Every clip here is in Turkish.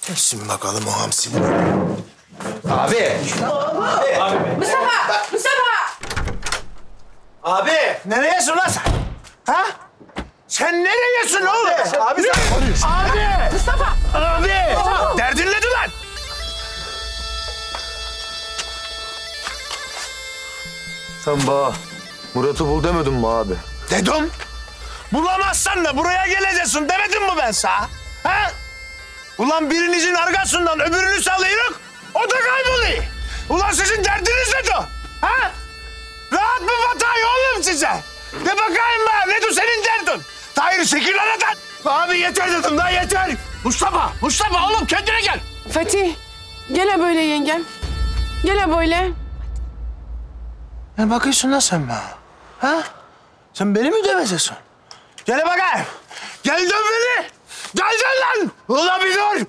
Şimdi bakalım o hamsini. Abi. Mustafa! Abi. Nereyesin lan sen? Ha? Sen nereyesin oğlum? Abi sen... Abi. Mustafa! Abi. Derdin nedir lan? Sen bana Murat'ı bul demedin mi abi? Dedim. Bulamazsan da buraya geleceksin demedim mi ben sana? Ha? Ulan birinizin arkasından öbürünü salıyoruz, o da kayboluyor. Ulan sizin derdiniz nedir? Ha? Rahat mı vatayı oğlum size? De bakayım ben, nedir senin derdin? Tahir çekil aradan. Abi yeter dedim daha yeter. Mustafa oğlum kendine gel. Fatih, gele böyle yengem. Gele böyle. Ne bakıyorsun lan sen bana? Ha? Sen beni mi döveceksin? Gel bakayım. Gel dön beni. Gel lan. Ulan bir dur.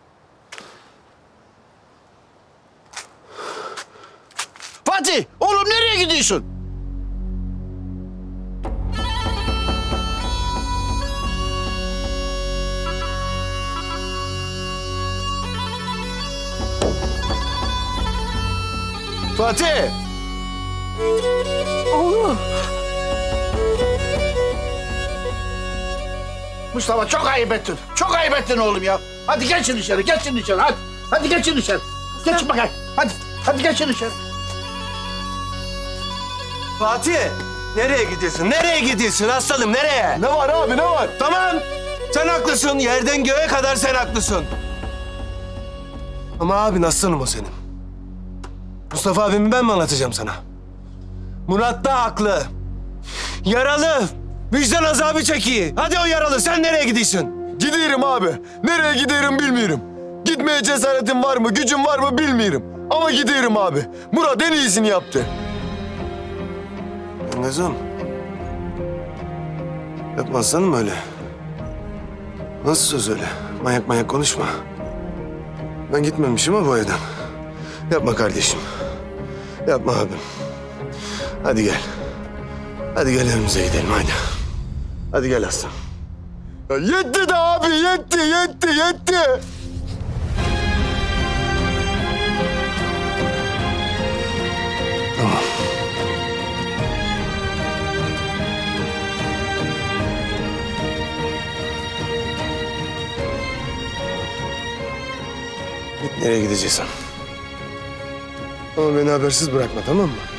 Fatih, oğlum nereye gidiyorsun? Fatih. Oğlum. Mustafa çok ayıp ettin. Çok ayıp ettin oğlum ya. Hadi geçin içeri, geçin içeri. Hadi, hadi geçin içeri. Geçin bakayım. Hadi geçin içeri. Fatih. Nereye gidiyorsun? Nereye gidiyorsun aslanım nereye? Ne var abi ne var? Tamam. Sen haklısın. Yerden göğe kadar sen haklısın. Ama abi aslanım o senin. Mustafa abimi ben mi anlatacağım sana? Murat da haklı. Yaralı. Vicdan azabı çekiyor. Hadi o yaralı. Sen nereye gidiyorsun? Gidiyorum abi. Nereye gidiyorum bilmiyorum. Gitmeye cesaretim var mı, gücüm var mı bilmiyorum. Ama gidiyorum abi. Murat en iyisini yaptı. Kızım. Yapma aslanım öyle. Nasıl söz öyle? Manyak konuşma. Ben gitmemişim ha bu evden. Yapma kardeşim. Yapma abim. Hadi gel. Hadi gel evimize gidelim haydi. Hadi gel aslan. Ya yetti de abi, yetti. Tamam. Git nereye gideceksin. Ama beni habersiz bırakma tamam mı?